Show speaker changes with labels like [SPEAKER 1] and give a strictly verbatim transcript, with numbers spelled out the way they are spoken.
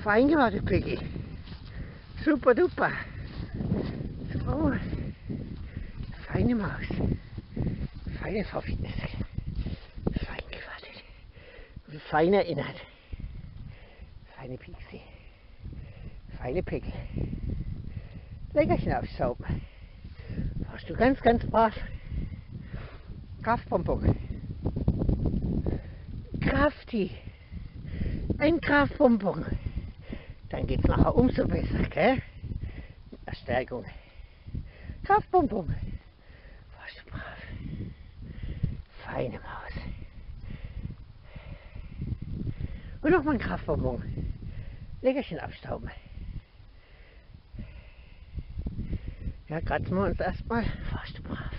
[SPEAKER 1] Fein gemacht, Piggy. Super duper. So. Feine Maus. Feines Hoffness. Fein gewartet. Fein erinnert. Feine Pixie. Feine Pickel. Leckerchen aufsaugen. Machst du ganz, ganz brav. Kraftbonbon. Krafti. Ein Kraftbonbon. Dann geht's nachher umso besser, gell? Stärkung. Kraftbonbon. Warst du brav. Feine Maus. Und nochmal ein Kraftbonbon. Leckerchen abstauben. Ja, kratzen wir uns erstmal. Warst du brav.